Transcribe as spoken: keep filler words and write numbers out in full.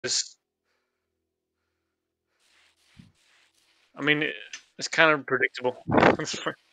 It's I mean, it it's kind of predictable.